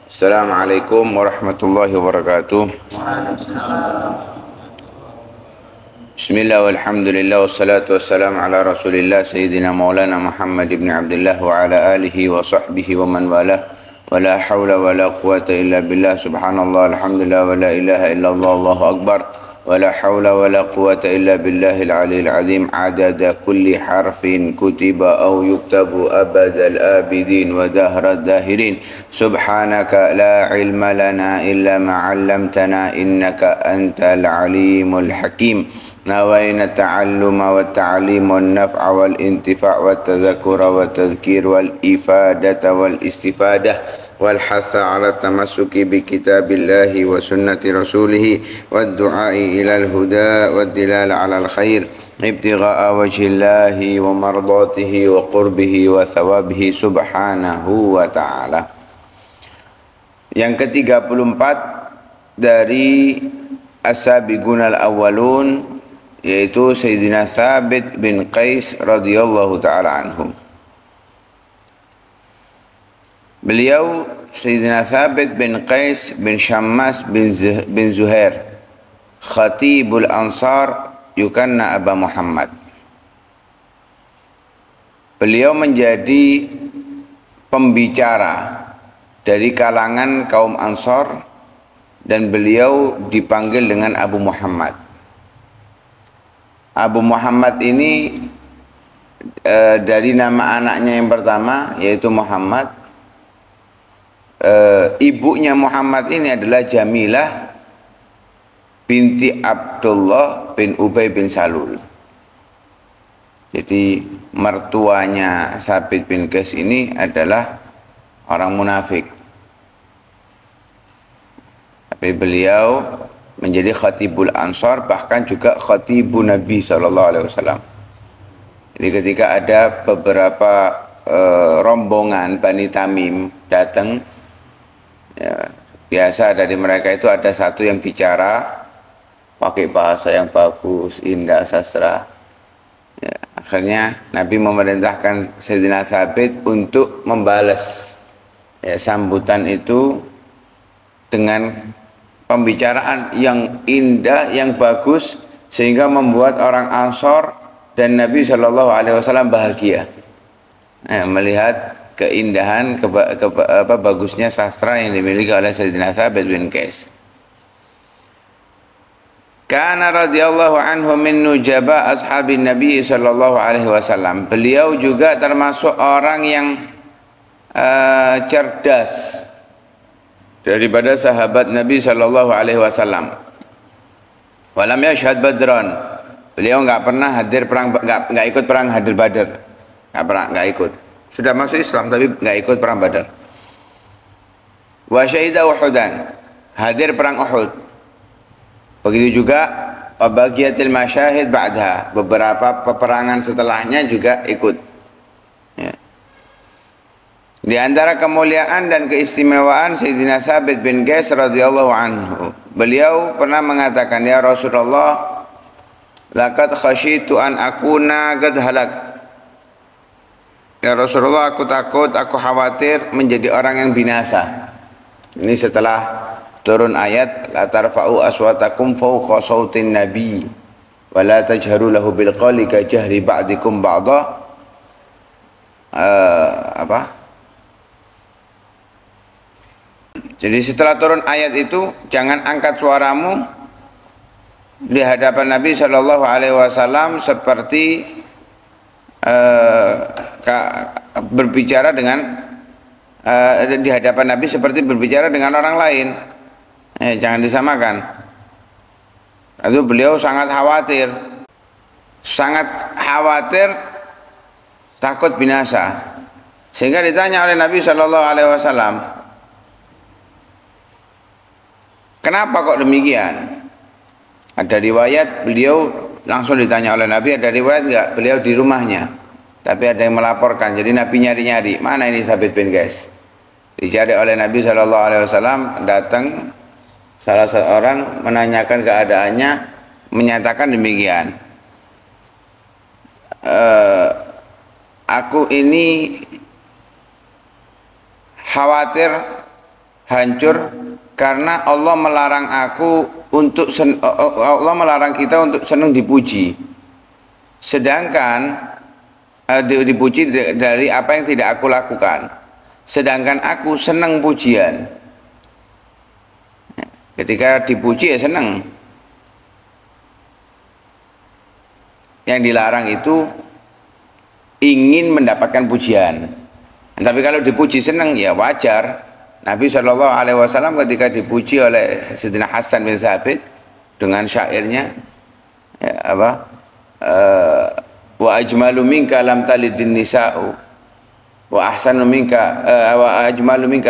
Assalamualaikum warahmatullahi wabarakatuh. Bismillah walhamdulillah wassalatu wassalamu ala rasulillah sayyidina maulana Muhammad ibn Abdullah wa ala alihi wa sahbihi wa man walah wa la hawla wa la quwata illa billah subhanallah alhamdulillah wa la ilaha illallah allahu akbar wa la hawla wa la quwata illa billahil aliyil azim adada kulli harfin kutiba aw yuktabu abadal abidin wa dahrad dahirin subhanaka la ilma lana illa ma 'allamtana innaka antal alimul hakim نوينا التعلم والتعليم والنفع والانتفاع والتذكر والتذكير والإفادة والاستفادة والحث على التمسك بكتاب الله وسنة رسوله والدعاء إلى الهدى والدلال على الخير ابتغاء وجه الله ومرضاته وقربه وثوابه سبحانه وتعالى. Yang ke-34 dari As-Sabiqun al-Awwalun, yaitu Sayyidina Thabit bin Qais radhiyallahu ta'ala anhu. Beliau Sayyidina Thabit bin Qais bin Syammas bin Zuhair, Khatibul Ansar, yukanna Aba Muhammad. Beliau menjadi pembicara dari kalangan kaum Ansar dan beliau dipanggil dengan Abu Muhammad. Abu Muhammad ini dari nama anaknya yang pertama yaitu Muhammad. Ibunya Muhammad ini adalah Jamilah binti Abdullah bin Ubay bin Salul. Jadi mertuanya Thabit bin Qais ini adalah orang munafik. Tapi beliau menjadi khatibul ansar, bahkan juga khatibun Nabi SAW. Jadi ketika ada beberapa rombongan Bani Tamim datang, ya, biasa dari mereka itu ada satu yang bicara pakai bahasa yang bagus, indah, sastra. Ya, akhirnya Nabi memerintahkan Sayyidina Thabit untuk membalas sambutan itu dengan pembicaraan yang indah, yang bagus, sehingga membuat orang Ansor dan Nabi Shallallahu Alaihi Wasallam bahagia melihat keindahan, bagusnya sastra yang dimiliki oleh Sayyidina Thabit bin Qais. Kana radhiyallahu anhu min nujaba ashabin Nabi Shallallahu Alaihi Wasallam. Beliau juga termasuk orang yang cerdas daripada sahabat Nabi Shallallahu Alaihi Wasallam. Walam yashhad badran. Beliau nggak pernah hadir perang, nggak ikut perang hadir Badar, nggak ikut. Sudah masuk Islam tapi nggak ikut perang Badar. Wa syahida Uhudan, hadir perang Uhud. Begitu juga bagiatil masyahid ba'daha, beberapa peperangan setelahnya juga ikut. Ya. Di antara kemuliaan dan keistimewaan Sayyidina Thabit bin Qais radhiyallahu anhu, beliau pernah mengatakan, ya Rasulullah, laqad khasyitu an akuna qad halakt. Ya Rasulullah, aku takut, aku khawatir menjadi orang yang binasa. Ini setelah turun ayat la tarfa'u aswatakum fawqa sautin nabi wa la tajharu lahu bil qawli ka jahri ba'dikum ba'dha. Jadi setelah turun ayat itu, jangan angkat suaramu di hadapan Nabi Shallallahu Alaihi Wasallam seperti berbicara dengan di hadapan Nabi seperti berbicara dengan orang lain. Jangan disamakan. Itu beliau sangat khawatir, takut binasa. Sehingga ditanya oleh Nabi Shallallahu Alaihi Wasallam, kenapa kok demikian? Ada riwayat beliau langsung ditanya oleh Nabi, ada riwayat enggak beliau di rumahnya, tapi ada yang melaporkan. Jadi Nabi nyari-nyari, mana ini Thabit bin Qais? Dicari oleh Nabi SAW, datang salah seorang menanyakan keadaannya, menyatakan demikian. Aku ini khawatir hancur karena Allah melarang Allah melarang kita untuk senang dipuji. Sedangkan dipuji dari apa yang tidak aku lakukan. Sedangkan aku senang pujian. Ketika dipuji ya senang. Yang dilarang itu ingin mendapatkan pujian. Tapi kalau dipuji senang ya wajar. Nabi SAW ketika dipuji oleh Sayyidina Hasan bin Thabit dengan syairnya ya, wa ajmalu minka lam talidin nisa'u wa ahsanu minka wa ajmalu minka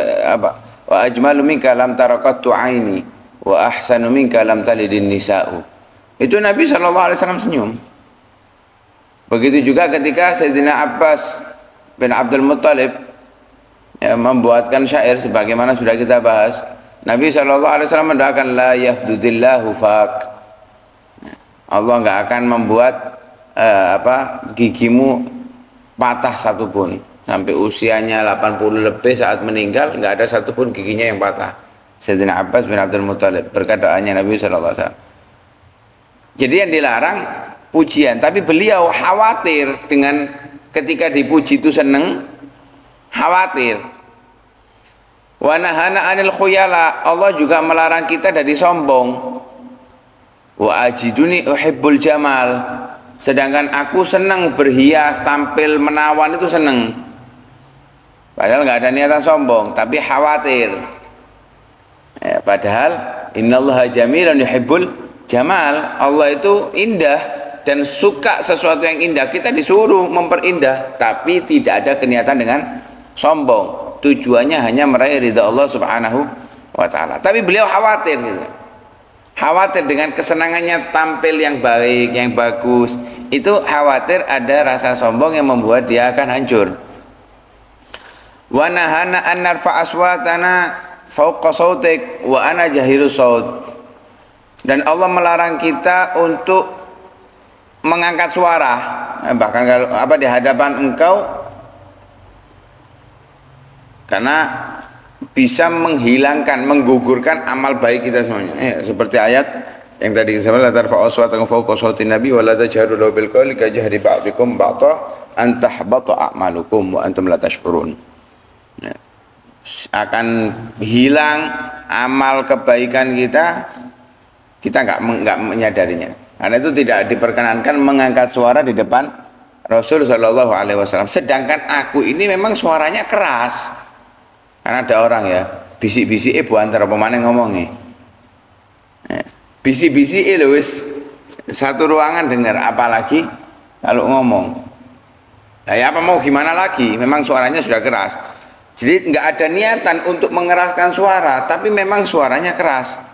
lam tarakattu aini wa ahsanu minka lam talidin nisa'u. Itu Nabi SAW senyum. Begitu juga ketika Sayyidina Abbas bin Abdul Muttalib ya, membuatkan syair sebagaimana sudah kita bahas. Nabi SAW mendoakan la yafdudillahu fak. Allah nggak akan membuat gigimu patah satupun. Sampai usianya 80 lebih saat meninggal nggak ada satupun giginya yang patah. Sayyidina Abbas bin Abdul Muttalib berkat doanya Nabi SAW. Jadi yang dilarang pujian, tapi beliau khawatir dengan ketika dipuji itu seneng, khawatir. Wa nahana 'anil khuyala, Allah juga melarang kita dari sombong. Wa ajiduni uhibbul jamal, sedangkan aku senang berhias, tampil menawan itu senang. Padahal nggak ada niatan sombong, tapi khawatir. Ya, padahal innallaha jamilun yuhibbul jamal, Allah itu indah dan suka sesuatu yang indah. Kita disuruh memperindah, tapi tidak ada niatan dengan sombong. Tujuannya hanya meraih ridha Allah Subhanahu wa ta'ala. Tapi beliau khawatir gitu. Khawatir dengan kesenangannya tampil yang baik, yang bagus. Itu khawatir ada rasa sombong yang membuat dia akan hancur. Wa nahana an narfa aswatana fawqa sautik wa ana jahiru saut. Dan Allah melarang kita untuk mengangkat suara, bahkan kalau di hadapan engkau, karena bisa menghilangkan, menggugurkan amal baik kita semuanya. Ya, seperti ayat yang tadi saya bilang, la tarfa'u aswatakum fawqa sautin nabi wa la tajharu lahu bil qawli ka jahri ba'dikum ba'dha an tahbata a'malukum wa antum la tash'urun. Ya, akan hilang amal kebaikan kita nggak menyadarinya. Karena itu tidak diperkenankan mengangkat suara di depan Rasul Shallallahu Alaihi Wasallam. Sedangkan aku ini memang suaranya keras. Karena ada orang ya, bisik-bisik ibu antara pemane ngomongnya. Bisik-bisik wis satu ruangan dengar, apalagi kalau ngomong. Nah, ya apa mau gimana lagi? Memang suaranya sudah keras. Jadi nggak ada niatan untuk mengeraskan suara, tapi memang suaranya keras.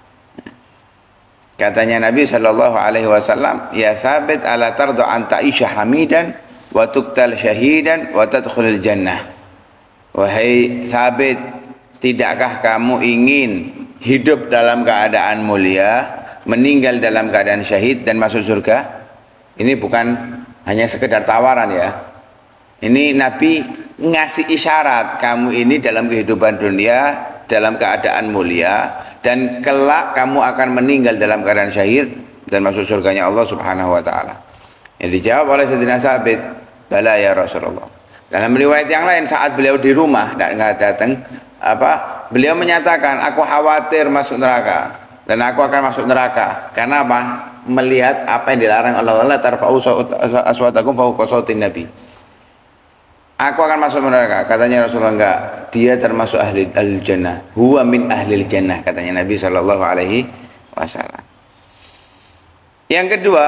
Katanya Nabi Shallallahu Alaihi Wasallam, ya Thabit ala tardu an ta'isha hamidan wa tuqtal syahidan wa tadkhulul jannah. Wahai Thabit, tidakkah kamu ingin hidup dalam keadaan mulia, meninggal dalam keadaan syahid dan masuk surga? Ini bukan hanya sekedar tawaran ya. Ini Nabi ngasih isyarat, kamu ini dalam kehidupan dunia dalam keadaan mulia, dan kelak kamu akan meninggal dalam keadaan syahid dan masuk surganya Allah Subhanahu wa ta'ala. Yang dijawab oleh Sayyidina Thabit, bala ya Rasulullah. Dalam riwayat yang lain, saat beliau di rumah dan nggak datang, beliau menyatakan, aku khawatir masuk neraka dan aku akan masuk neraka. Karena apa? Melihat apa yang dilarang Allah, tarfa'u aswatakum fawqa sautin nabi. Aku akan masuk neraka. Katanya Rasulullah, enggak, dia termasuk ahli al-jannah, huwa min ahli al-jannah, katanya Nabi Shallallahu Alaihi Wasallam. Yang kedua,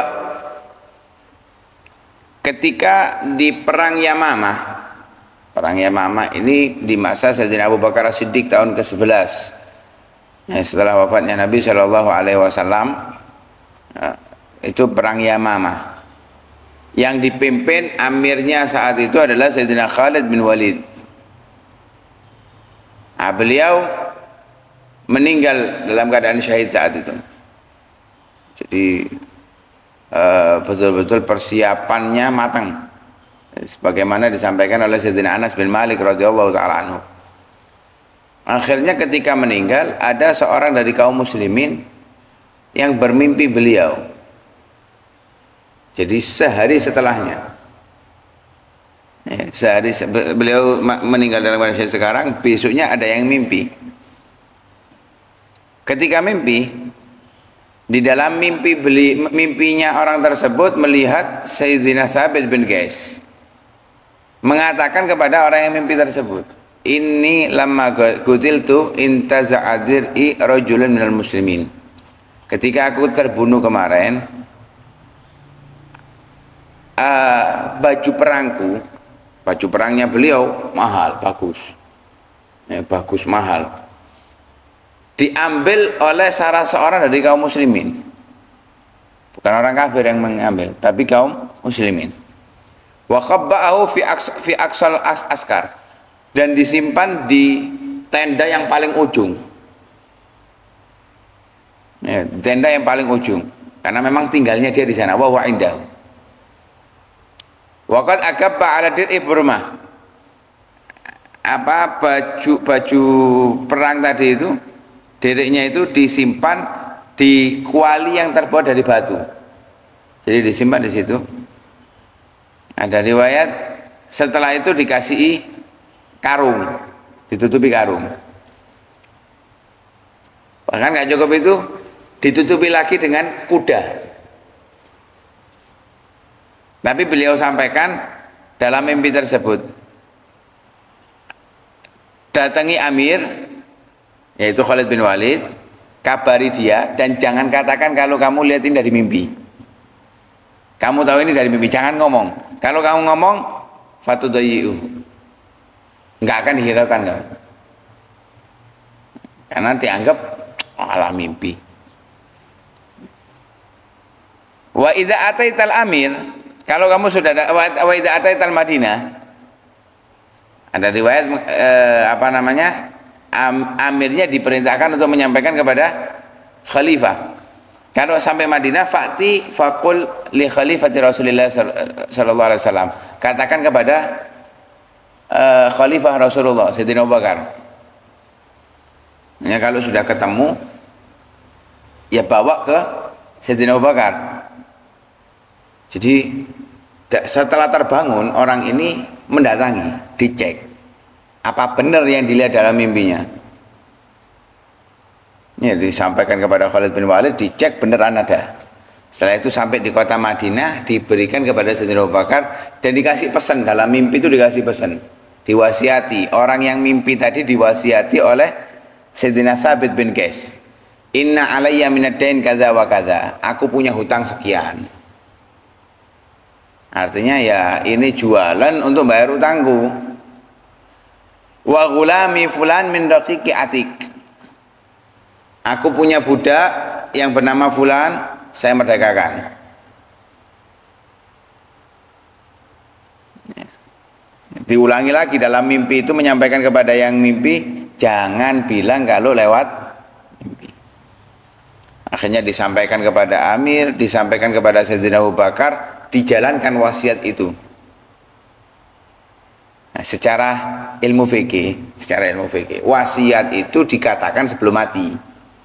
ketika di perang Yamamah ini di masa Sayyidina Abu Bakar As-Siddiq tahun ke-11 ya, setelah wafatnya Nabi Shallallahu Alaihi Wasallam, itu perang Yamamah. Yang dipimpin amirnya saat itu adalah Sayyidina Khalid bin Walid. Beliau meninggal dalam keadaan syahid saat itu. Jadi betul-betul persiapannya matang, sebagaimana disampaikan oleh Sayyidina Anas bin Malik radhiyallahu taala anhu. Akhirnya ketika meninggal, ada seorang dari kaum muslimin yang bermimpi beliau. Jadi sehari setelahnya, beliau meninggal dalam kondisi sekarang, besoknya ada yang mimpi. Ketika mimpi, di dalam mimpinya orang tersebut melihat Sayyidina Thabit bin Qais mengatakan kepada orang yang mimpi tersebut, "Inni lamma qutiltu intaza'adir'i rajulun minal muslimin." Ketika aku terbunuh kemarin, baju perangnya beliau mahal, bagus, bagus, mahal, diambil oleh salah seorang dari kaum muslimin. Bukan orang kafir yang mengambil, tapi kaum muslimin. Wa khabba'ahu fi aqsal askar, dan disimpan di tenda yang paling ujung. Tenda yang paling ujung, karena memang tinggalnya dia di sana. Wa huwa indahu. Wa qad akabba 'ala dir'i burmah. Baju perang tadi itu, deriknya itu disimpan di kuali yang terbuat dari batu. Jadi disimpan di situ. Ada riwayat setelah itu dikasihi karung, ditutupi karung. Bahkan nggak cukup itu, ditutupi lagi dengan kuda. Tapi beliau sampaikan dalam mimpi tersebut, datangi Amir, yaitu Khalid bin Walid, kabari dia, dan jangan katakan kalau kamu lihat ini dari mimpi. Kamu tahu ini dari mimpi, jangan ngomong. Kalau kamu ngomong, fatudayyi'u, nggak akan dihiraukan kamu, karena dianggap alah mimpi. Wa idza ataital amir, kalau kamu sudah wa idza ataital Madinah, ada riwayat amirnya diperintahkan untuk menyampaikan kepada khalifah. Kalau sampai Madinah, fa'ti faqul li khalifati Rasulillah sallallahu alaihi wasallam, katakan kepada khalifah Rasulullah Sayyidina Abu Bakar. Ya, kalau sudah ketemu, ya bawa ke Sayyidina Abu Bakar. Jadi setelah terbangun, orang ini mendatangi, dicek apa benar yang dilihat dalam mimpinya. Ini disampaikan kepada Khalid bin Walid, dicek beneran ada. Setelah itu sampai di kota Madinah, diberikan kepada Sayyidina Abu Bakar, dan dikasih pesan. Dalam mimpi itu dikasih pesan, diwasiati. Orang yang mimpi tadi diwasiati oleh Sayyidina Thabit bin Qais, inna alayya minad dain kaza wa kaza, aku punya hutang sekian. Artinya ya ini jualan untuk bayar utangku. Wa ghulami fulan min raqiqi atik, aku punya budak yang bernama Fulan, saya merdekakan. Diulangi lagi dalam mimpi itu, menyampaikan kepada yang mimpi, jangan bilang kalau lewat mimpi. Akhirnya disampaikan kepada Amir, disampaikan kepada Sayyidina Abu Bakar, dijalankan wasiat itu. Nah, secara ilmu fikih, wasiat itu dikatakan sebelum mati.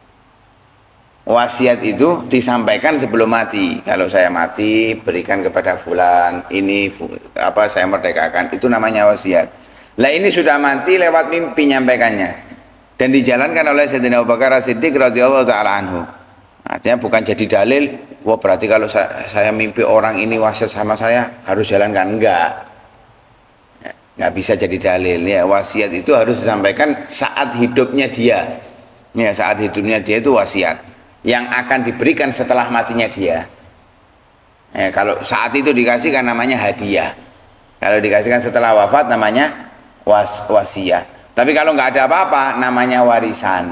Wasiat itu disampaikan sebelum mati. Kalau saya mati, berikan kepada fulan, ini saya merdekakan, itu namanya wasiat. Lah ini sudah mati, lewat mimpi nyampaikannya, dan dijalankan oleh Sayyidina Abu Bakar As-Siddiq radhiyallahu taala anhu. Artinya bukan jadi dalil, wah berarti kalau saya mimpi orang ini wasiat sama saya harus jalankan, nggak bisa jadi dalil. Ya, wasiat itu harus disampaikan saat hidupnya dia. Ya, saat hidupnya dia itu wasiat yang akan diberikan setelah matinya dia. Kalau saat itu dikasih kan namanya hadiah. Kalau dikasihkan setelah wafat namanya wasiat. Tapi kalau nggak ada apa-apa namanya warisan.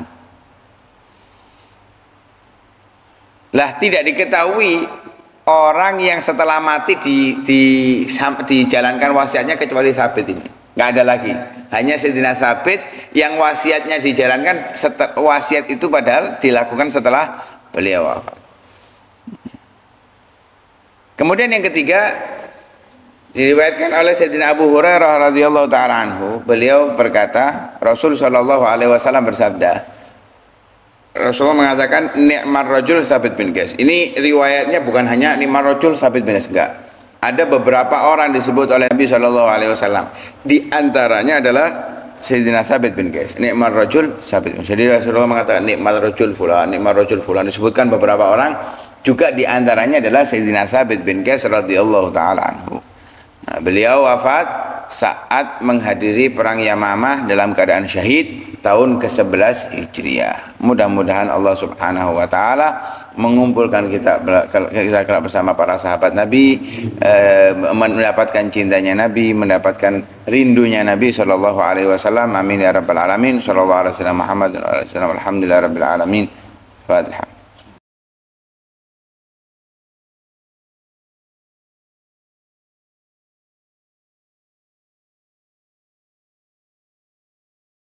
Lah tidak diketahui orang yang setelah mati dijalankan wasiatnya kecuali Thabit ini. Nggak ada lagi. Hanya Sayyidina Thabit yang wasiatnya dijalankan. Wasiat itu padahal dilakukan setelah beliau wafat. Kemudian yang ketiga, Diriwayatkan oleh Sayyidina Abu Hurairah radhiyallahu taala anhu, beliau berkata, Rasul sallallahu alaihi wasallam bersabda, Rasulullah mengatakan ni'mar rajul Tsabit bin Qais. Ini riwayatnya bukan hanya ni'mar rajul Tsabit bin Qais, enggak. Ada beberapa orang disebut oleh Nabi sallallahu alaihi wasallam. Di antaranya adalah Sayyidina Tsabit bin Qais. Ni'mar rajul Tsabit bin Qais. Jadi Rasulullah mengatakan ni'mar rajul fulan, ni'mar rajul fulan, disebutkan beberapa orang, juga di antaranya adalah Sayyidina Tsabit bin Qais radhiyallahu taala anhu. Nah, beliau wafat saat menghadiri perang Yamamah dalam keadaan syahid tahun ke-11 Hijriah. Mudah-mudahan Allah Subhanahu wa taala mengumpulkan kita bersama para sahabat Nabi, mendapatkan cintanya Nabi, mendapatkan rindunya Nabi sallallahu alaihi wasallam. Amin ya rabbal alamin. Sallallahu alaihi wasallam Muhammad wa alaihi wasallam. Alhamdulillah rabbil alamin. Fatihah.